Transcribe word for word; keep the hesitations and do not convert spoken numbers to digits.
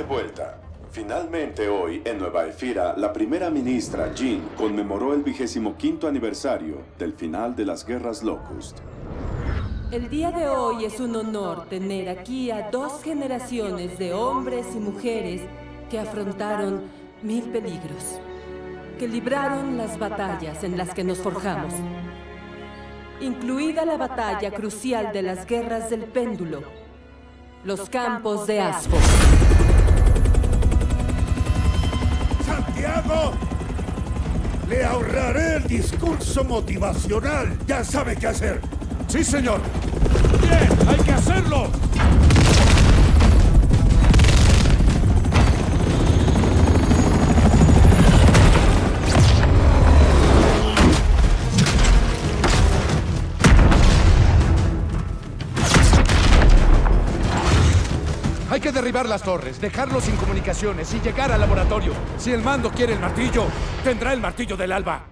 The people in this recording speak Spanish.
de vuelta. Finalmente hoy, en Nueva Efira, la primera ministra, Jean, conmemoró el vigésimo quinto aniversario del final de las guerras Locust. El día de hoy es un honor tener aquí a dos generaciones de hombres y mujeres que afrontaron mil peligros, que libraron las batallas en las que nos forjamos, incluida la batalla crucial de las guerras del péndulo, los campos de Asfo. ¡Santiago! Le ahorraré el discurso motivacional. Ya sabe qué hacer. ¡Sí, señor! ¡Bien! ¡Hay que hacerlo! Hay que derribar las torres, dejarlos sin comunicaciones y llegar al laboratorio. Si el mando quiere el martillo, tendrá el martillo del alba.